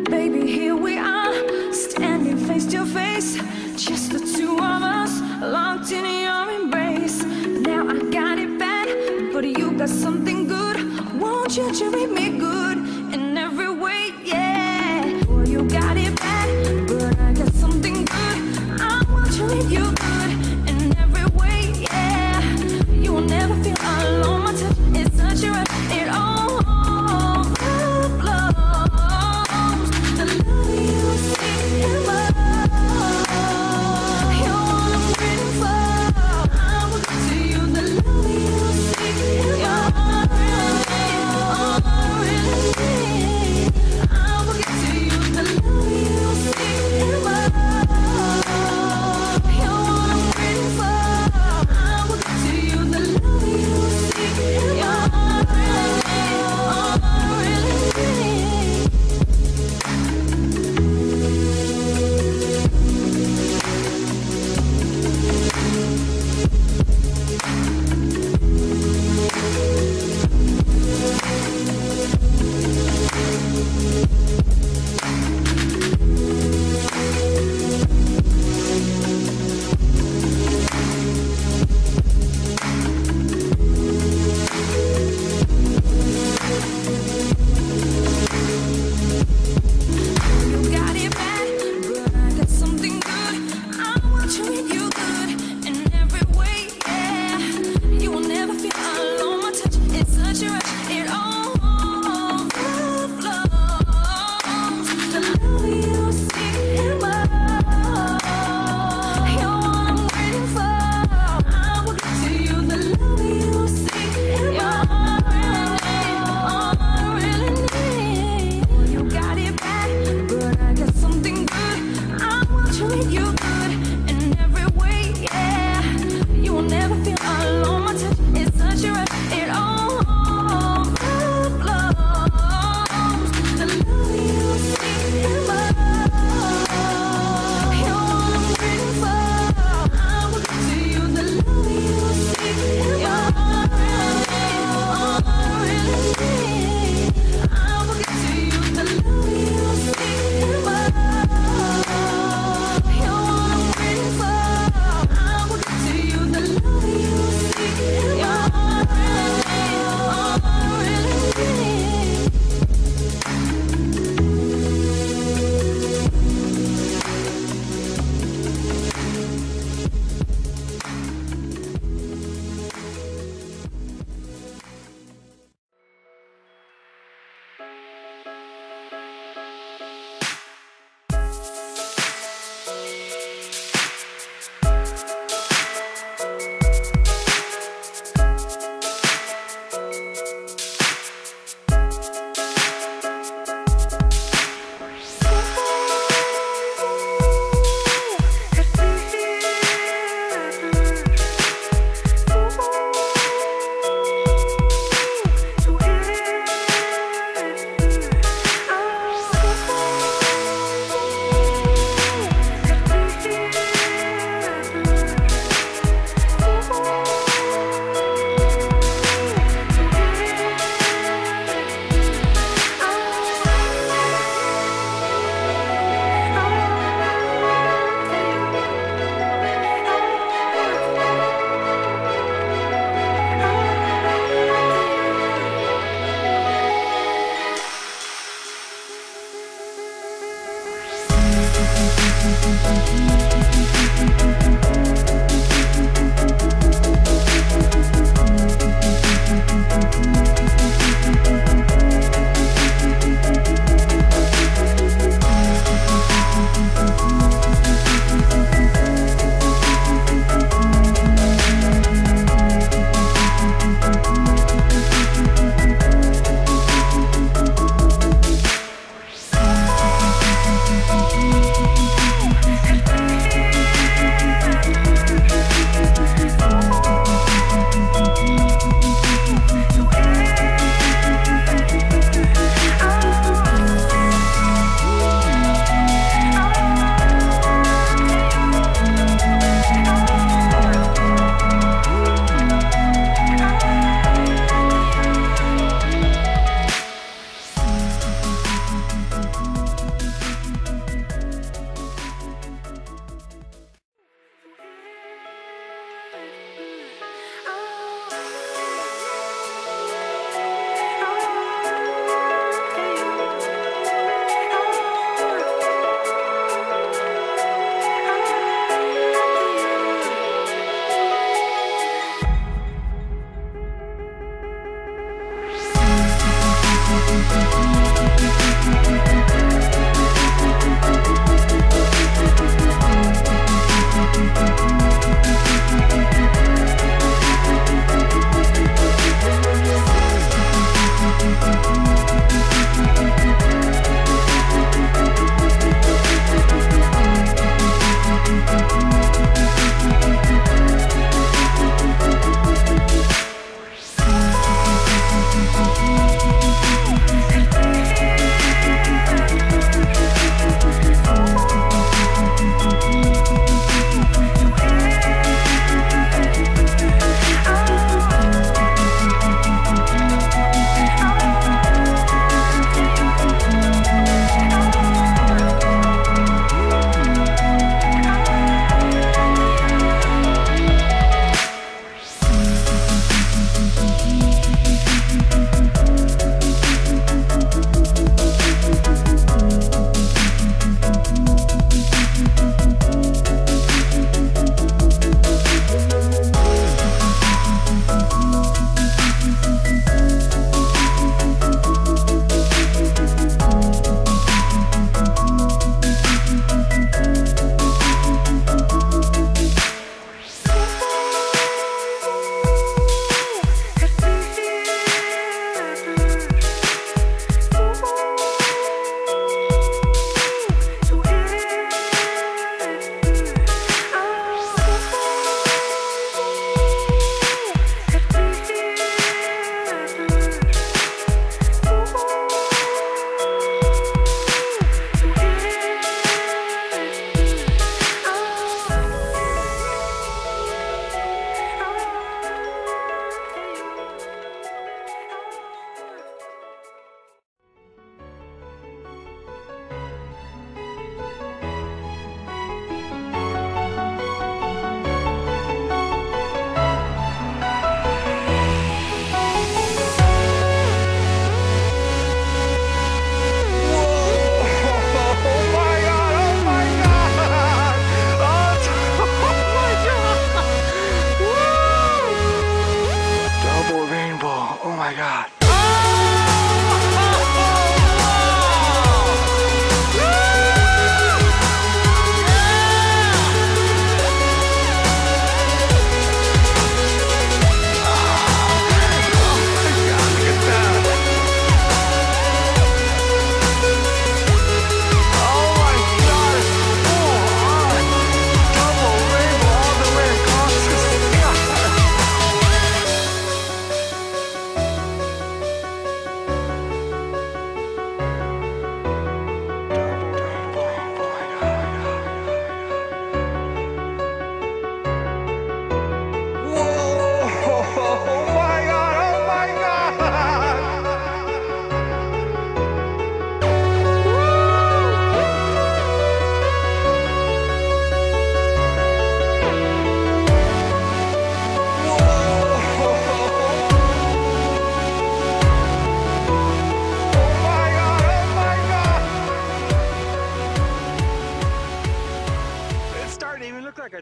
Baby, here we are, standing face to face, just the two of us, locked in your embrace. Now I got it bad, but you got something good. Won't you treat me good in every way, yeah. Boy, you got it bad, but I got something good. I want to treat you good in every way, yeah. You will never feel alone, my touch is such a rush, it all overflows. The love you see in my heart, you're what I'm waiting for. I will get to you, the love you see in my heart, all I really need. I will get to you, the love you see in my heart, you're what I'm waiting for. I will get to you, the love you see in my heart, all I really need. You got it bad, but I got something good. I want to treat you good in every way, yeah. You will never feel alone, my touch is such a rush, it all overflows. The love you see in my heart, you're what I'm waiting for. I will get to you, the love you see in my heart, all I really need. You got it bad, but I got something good. I want to treat you good in every way, yeah. You will never feel alone, my touch is such a rush, it all overflows. The love you see in my heart, you're what I'm waiting for. I will get to you, the love you see in my heart, all I really need. I will get to you, the love you see in my heart, you're what I'm waiting for. I will get to you, the love you see in my heart, all I really need.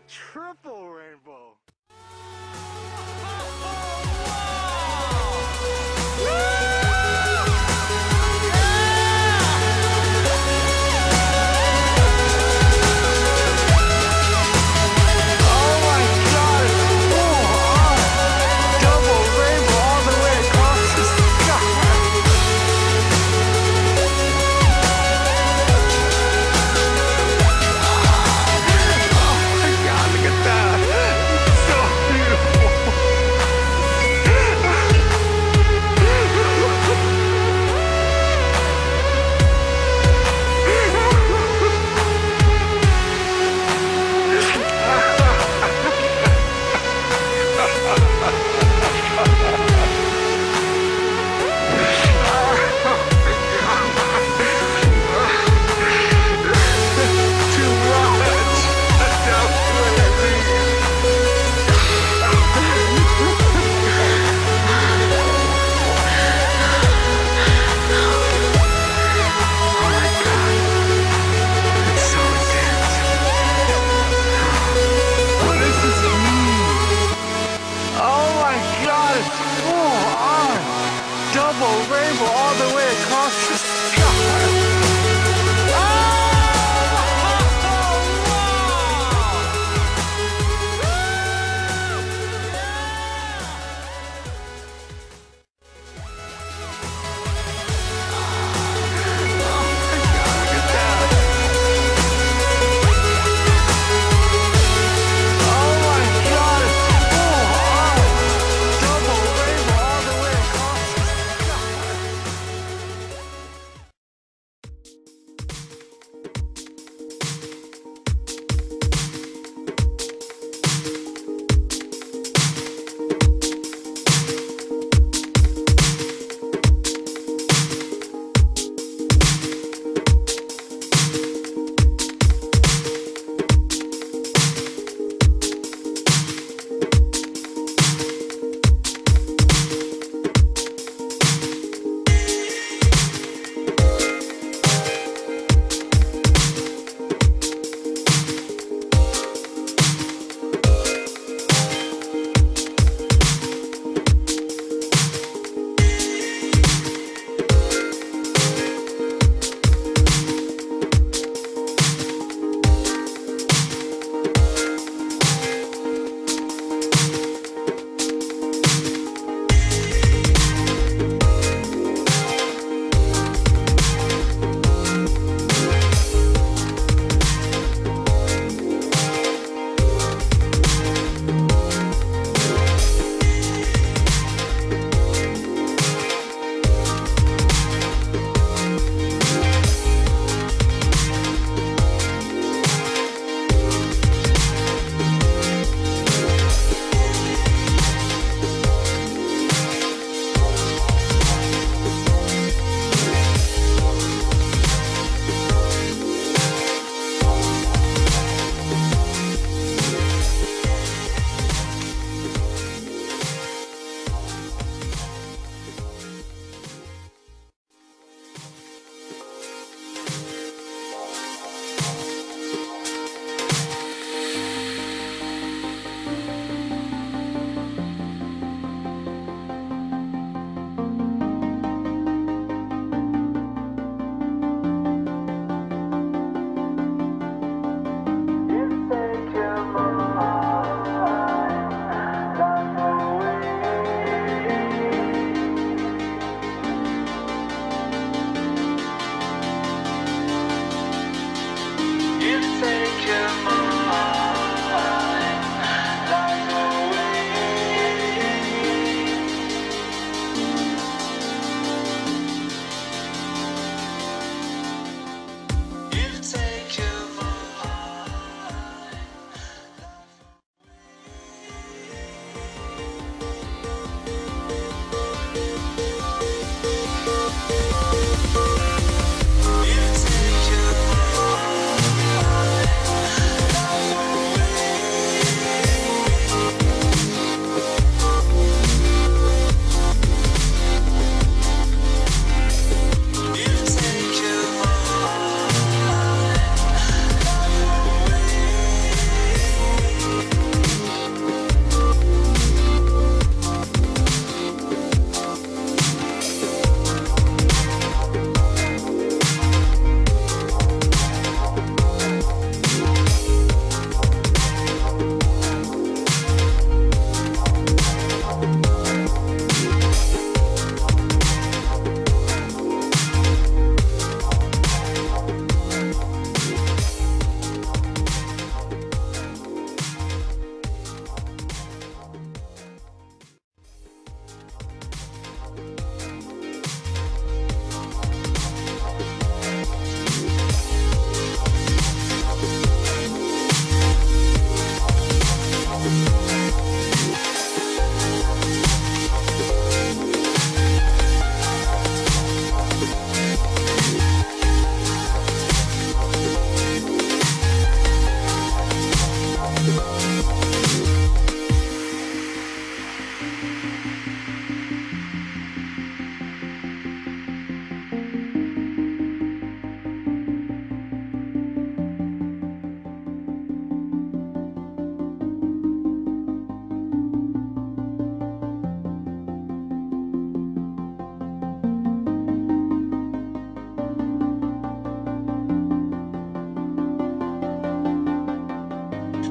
triple rainbow.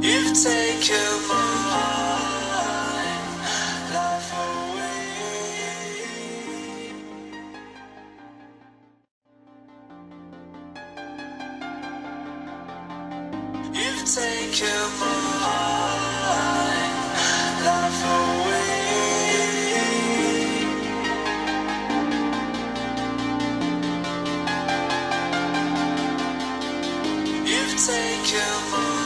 You've taken my life away. You've taken my life away. You've taken my